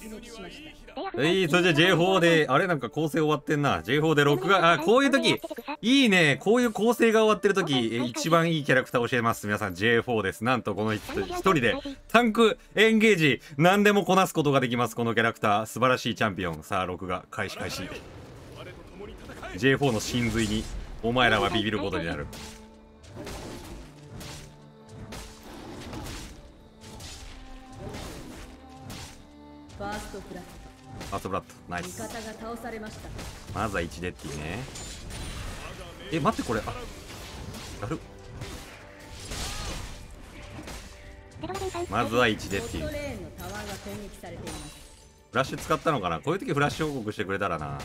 それじゃ J4 で、あれなんか構成終わってんな。J4 で録画、あ、こういう時、いいね。こういう構成が終わってる時、一番いいキャラクター教えます。皆さん J4 です。なんとこの一人で、タンク、エンゲージ、何でもこなすことができます。このキャラクター、素晴らしいチャンピオン。さあ、録画、開始。J4 の真髄に、お前らはビビることになる。 ファーストフラット。 ファーストブラッド、ナイス。 味方が倒されました。 まずは1デッティね。待ってこれ、あ、やる。まずは1デッティ。フラッシュ使ったのかな。こういう時フラッシュ報告してくれたらな、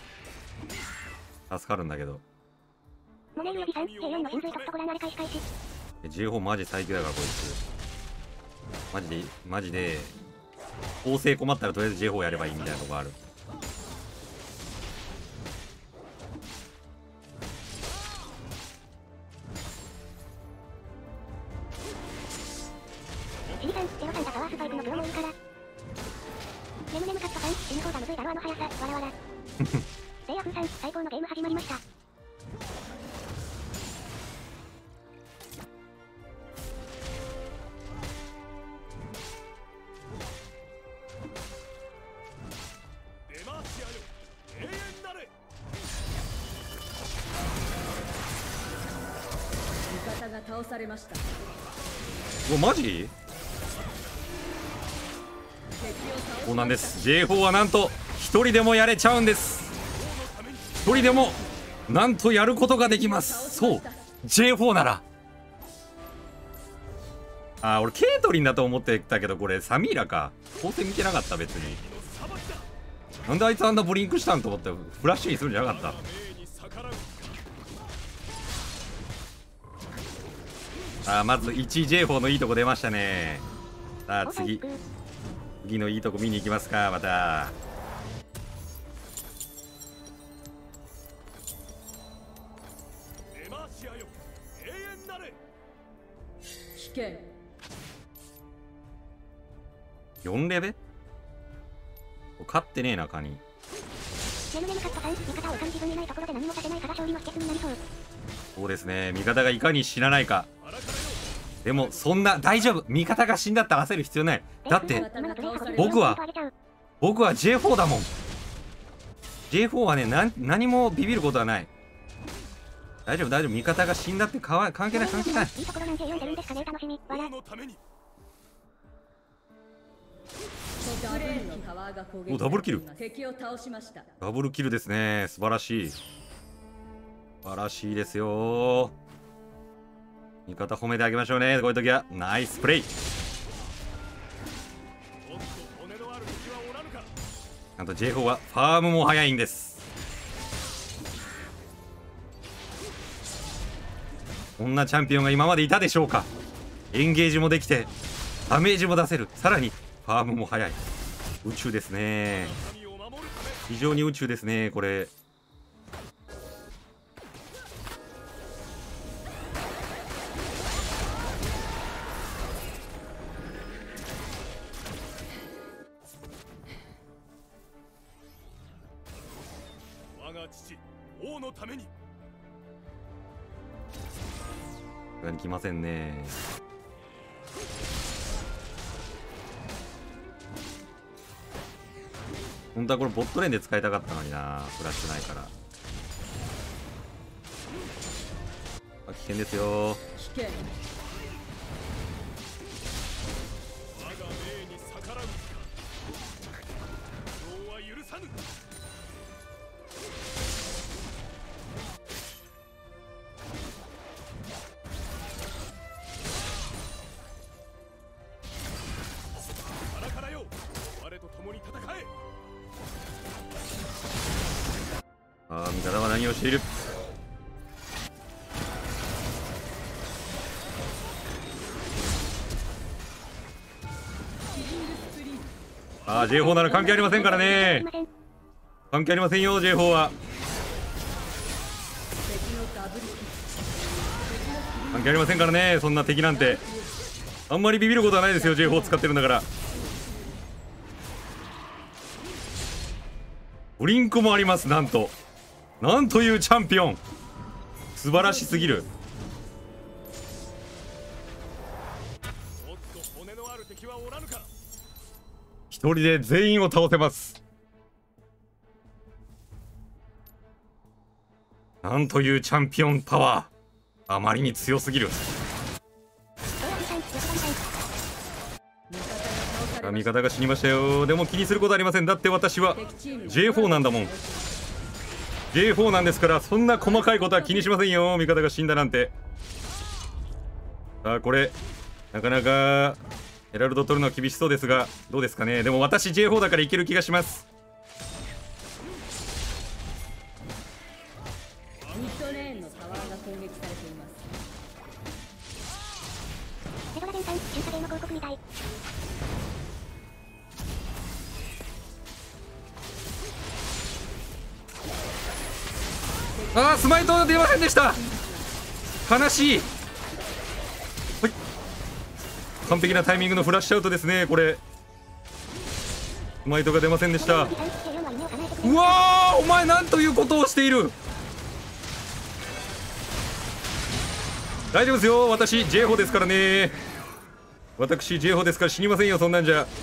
助かるんだけど。J4 マジ最強だからこいつ。マジで構成困ったらとりあえず J4 やればいいみたいなとこある。 倒されました。 マジ？そうなんです。 J4 はなんと一人でもやれちゃうんです。一人でもなんとやることができます。そう J4 なら。俺ケイトリンだと思ってたけど、これサミーラか。構成見てなかった。別になんであいつあんなブリンクしたんと思ってフラッシュにするんじゃなかった。まず 1J4 のいいとこ出ましたね。さあ次のいいとこ見に行きますか。また危険。 4レベ勝ってねえなカニ。そうですね、味方がいかに死なないか。でもそんな大丈夫。味方が死んだって焦る必要ない。だって僕は J4 だもん。 J4 はね、何もビビることはない。大丈夫。味方が死んだって関係ない。お、ダブルキル。ダブルキルですね。素晴らしいですよ。味方褒めてあげましょうね。こういう時はナイスプレイ。なんと J4 はファームも早いんです。こんなチャンピオンが今までいたでしょうか。エンゲージもできてダメージも出せる。さらにファームも早い。宇宙ですね。非常に宇宙ですねこれ。 我が父王のために。 に来ませんね。本当はこれボットレーンで使いたかったのにな。フラッシュないから。危険ですよ。 危険。 我が命に逆らうか。王は許さぬ。からよ、我と共に戦え。 味方は何をしている。J4 なら関係ありませんからね。関係ありませんよ J4 は。関係ありませんからね。そんな敵なんてあんまりビビることはないですよ。 J4 使ってるんだから。 ブリンクもあります。なんというチャンピオン、素晴らしすぎる。 もっと骨のある敵はおらぬか。 一人で全員を倒せます。なんというチャンピオンパワー、あまりに強すぎる。味方が死にましたよ。でも気にすることありません。だって私は J4 なんだもん。 J4 なんですから、そんな細かいことは気にしませんよ。味方が死んだなんて。さあこれなかなかヘラルド取るのは厳しそうですが、どうですかね。でも私 J4 だからいける気がします。 ミッドレーンのタワーが攻撃されています。 ペドラデンさん、中華系の広告みたい。 あー、スマイト出ませんでした。悲しい。はい、完璧なタイミングのフラッシュアウトですね。これスマイトが出ませんでした。うわー、お前なんということをしている。大丈夫ですよ、私 J4 ですからね。私 J4 ですから死にませんよ。そんなんじゃ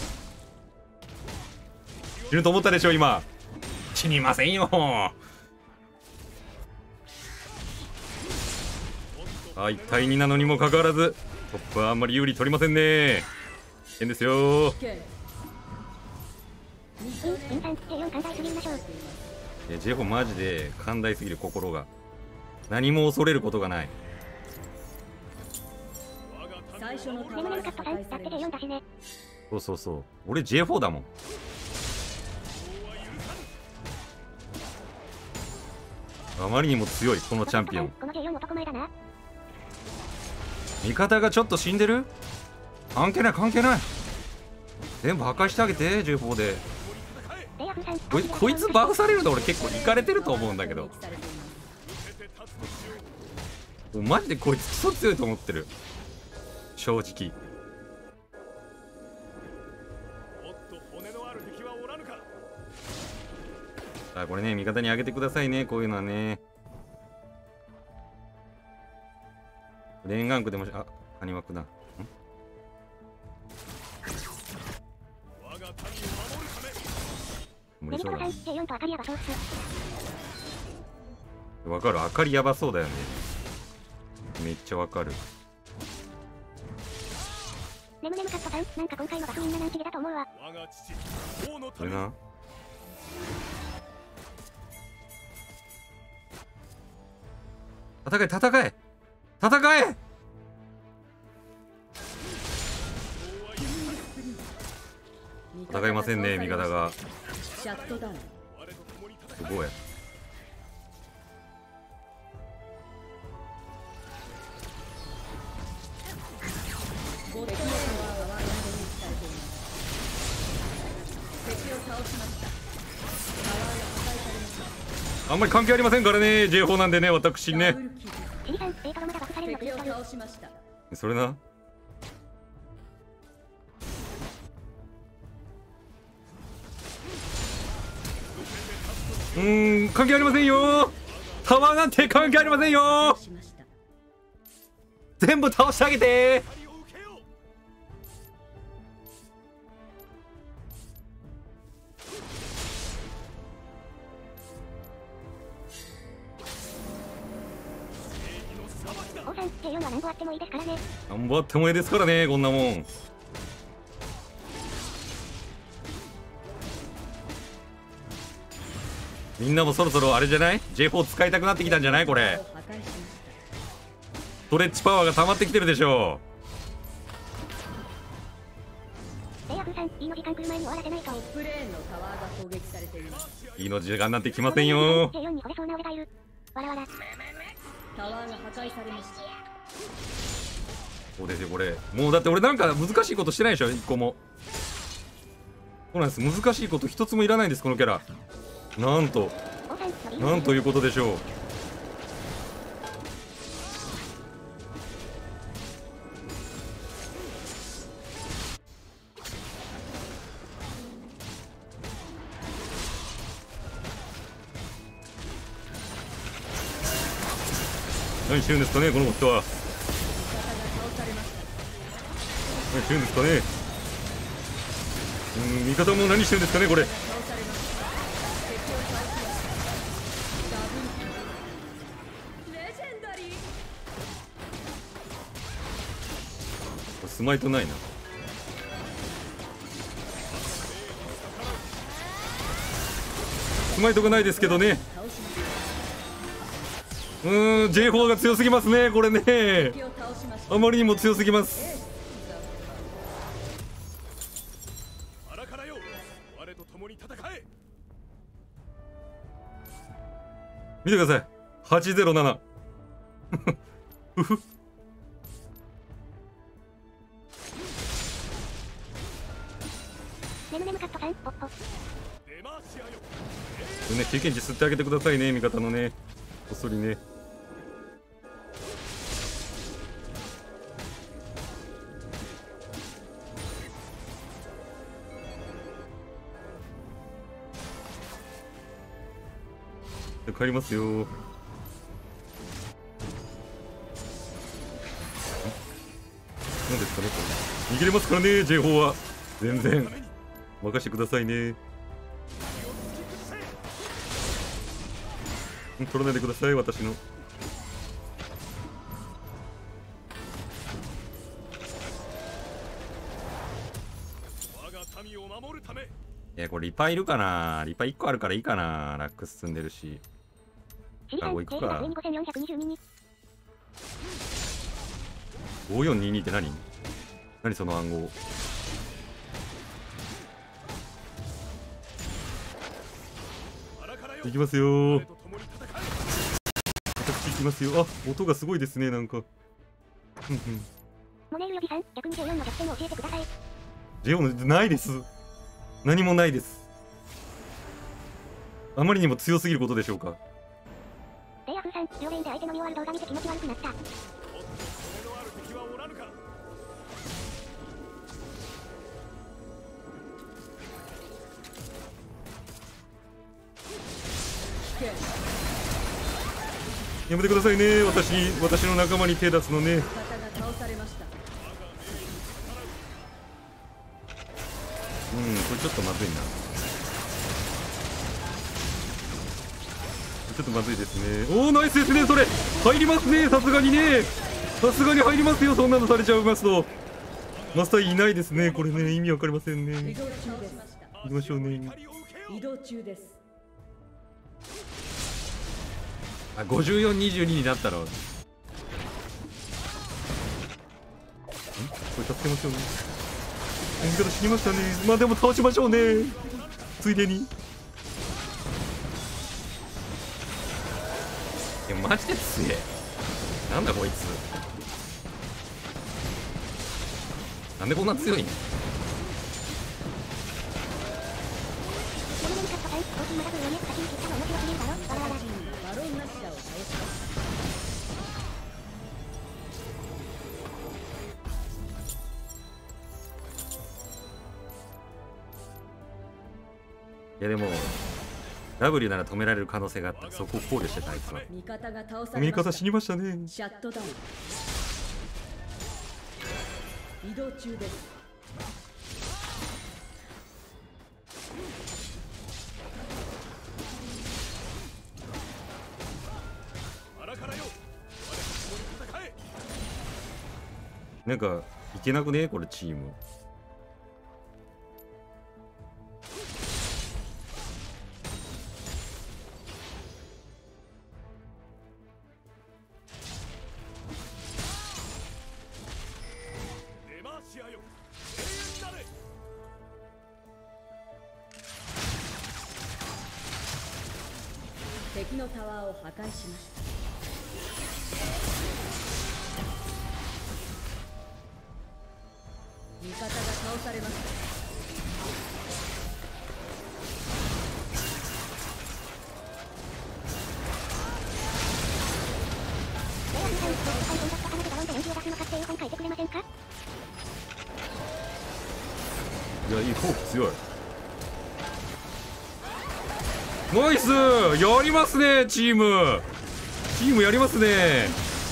死ぬと思ったでしょ今。死にませんよ。1対2なのにもかかわらずトップはあんまり有利取りませんね。変ですよ。J4 マジで寛大すぎる。心が何も恐れることがない。 最初のタワーが破壊されました。 そうそうそう、俺 J4 だもん。あまりにも強いこのチャンピオン。味方がちょっと死んでる。関係ない関係ない、全部破壊してあげて J4 で。こいつバフされると俺結構イカれてると思うんだけど、マジでこいつクソ強いと思ってる正直。あ、これね味方にあげてくださいね、こういうのはね。レーンガンクでもあ、ハニワクだ。無理そうだ。わかる、明かりやばそうだよね。めっちゃわかる。 眠かったさん、なんか今回のバフみんななんちげだと思うわ。 これな。戦え戦え戦え。戦いませんね味方が。 シャットダウン。 すごい。 ボットのタワーが攻撃されています。敵を倒しました。タワーが破壊されました。 あんまり関係ありませんからね J4 なんでね私ね。 敵を倒しました。 それな。関係ありませんよ。タワーなんて関係ありませんよ。全部倒してあげて。 なんぼあってもいいですからね。 なんぼあってもいいですからね、こんなもん。みんなもそろそろあれじゃない？ J4 使いたくなってきたんじゃない？これストレッチパワーが溜まってきてるでしょう。いいの時間来る前に終わらせないと。 トップレーンのタワーが攻撃されています。 いいの時間なんてきませんよ。 J4 に惚れそうな俺がいる。わらわら。 タワーが破壊されました。 そうですよこれ。もうだって俺なんか難しいことしてないでしょ一個も。そうなんです、難しいこと一つもいらないんですこのキャラ。なんということでしょう。 何してるんですかねこの人は。 味方が倒されました。 何してるんですかね。味方も何してるんですかねこれ。 倒されました。敵を倒しました。ダブルキル。レジェンダリー。 スマイトないな。スマイトがないですけどね。 倒しました。 J4 が強すぎますねこれね。 敵を倒しました。 あまりにも強すぎます。 あらからよ、我と共に戦え。 見てください。807。ふふ。 ねむねむカットさん、ポッポ。 出ましやよ。 ね、経験値吸ってあげてくださいね味方のね。こっそりね。帰りますよ。何ですかねこれ。逃げれますからね J4 は。全然任してくださいね。取らないでください私の。 我が民を守るため。 いやこれリパいるかな。リパ1個あるからいいかな。ラックス積んでるし。 シリさん、 行くか。 レールが上に5422に。 5422って何？何その暗号。行きますよー。私行きますよ。あ、音がすごいですねなんか。 モネール予備さん、逆に J4 の弱点を教えてください。 J4 ないです。何もないです。あまりにも強すぎることでしょうか。 レイヤフーさん、両レーンで相手の見終わる動画見て気持ち悪くなった。 おっと、それのある敵はおらぬか。 やめてくださいね。私の仲間に手出すのね。 味方が倒されました。 これちょっとまずいな。ちょっとまずいですね。おおナイスですね。それ入りますね。さすがにね。さすがに入りますよ。そんなのされちゃいますと。マスターいないですね。これね意味わかりませんね。 移動中です。 行きましょうね。 移動中です。 あ、5422になったの。これ助けましょうね。味方死にましたね。まあでも倒しましょうね。ついでに。いやマジで強え。なんだこいつ。なんでこんな強いん。 ねむねむカットさん、コーヒーマガブーのネット先に切ったの面白すぎるだろ。わらわら。 バロンナッシャーを倒します。 いやでも W なら止められる可能性があった。そこを考慮してたあいつは。 味方が倒され味ました。 方死にましたね。 シャットダウン。移動中です。 あらからよ、我と共に戦え。 なんかいけなくねこれチーム。 出ましやよ、永遠なれ。 敵のタワーを破壊しました。味方が倒されました。 レイヤフーさん、コンタクト彼女がロンで練習を出すのかっていう本書いてくれませんか。 いやいいフォーク強い。ナイスやりますねチームやりますね。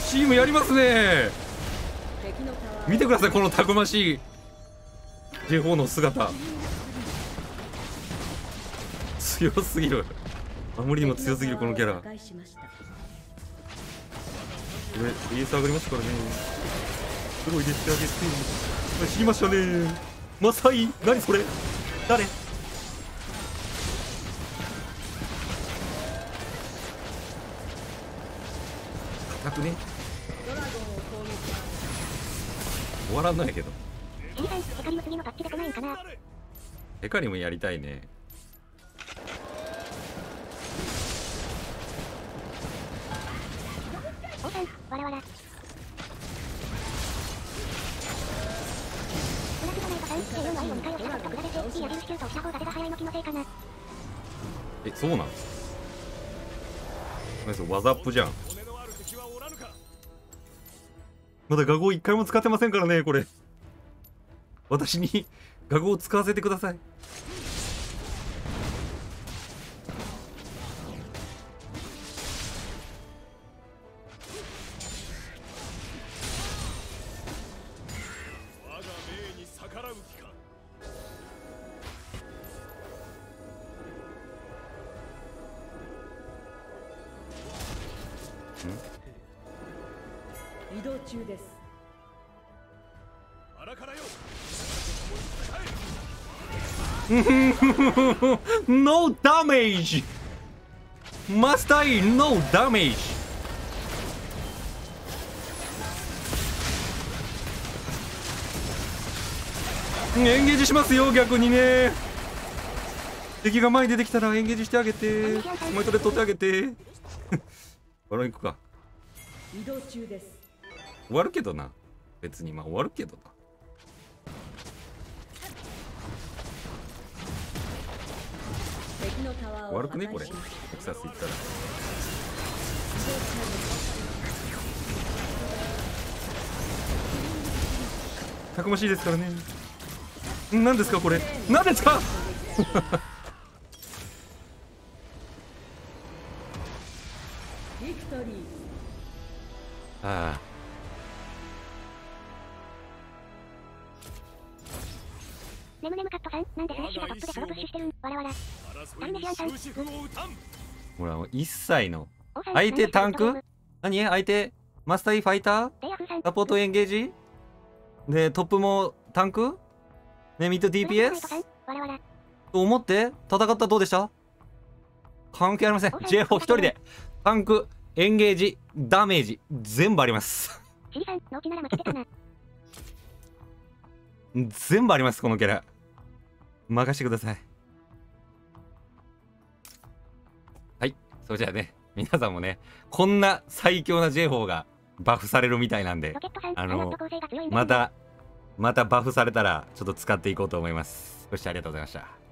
チームやりますね。 敵のタワー見てくださいこのたくましい J4 の姿。強すぎる。あまりにも強すぎるこのキャラ。こ破壊しました。 れ AS 上がりますからね。すごいですしてあげて。知りましたね。マサイ何それ誰。硬くね。 ドラゴンを攻撃。 終わらんのやけど。 シリさん、ヘカリも次のパッチで来ないんかな。 ヘカリもやりたいね。 王さん、わらわら。うなずがないとさん、K4 愛を2回押したのと比べて、いい矢印シュートをした方が出が早いの気のせいかな。 え、そうなん。何それ技アップじゃん。 骨のある敵はおらぬか。 まだ画号一回も使ってませんからねこれ。私に画号を使わせてください。 我が命に逆らう気か。 移動中です。 あらからよ。 No damage! Master E, no damage! エンゲージしますよ逆にね。敵が前に出てきたらエンゲージしてあげて。お前それ取ってあげて。バロン行くか。 移動中です。 終わるけどな。別にまあ終わるけどな。 敵のタワーを悪くねこれ。 破壊しました。 テキサス行ったら。たくましいですからね。何ですかこれ。何ですか。 ビクトリー。 ああ。 ネムネムカットさん、なんでフレッシュがトップでソロプッシュしてるん。わらわら。 争いに終止符を打たん。 ほらもう一切の王さん、 相手タンクなんで何相手マスターイファイターレイヤフーさん、 サポートエンゲージでトップもタンクねミッドナイト DPS さん、わらわら。 と思って戦ったらどうでした。関係ありません。 J4 一人でタンクエンゲージダメージ全部あります。 シリさん、納期なら負けてたな。 全部ありますこのキャラ。任してください。はい、それじゃあね皆さんもねこんな最強な J4 がバフされるみたいなんでロケットさん、 あのロボット構成が強いんだまたバフされたらちょっと使っていこうと思います。ご視聴ありがとうございました。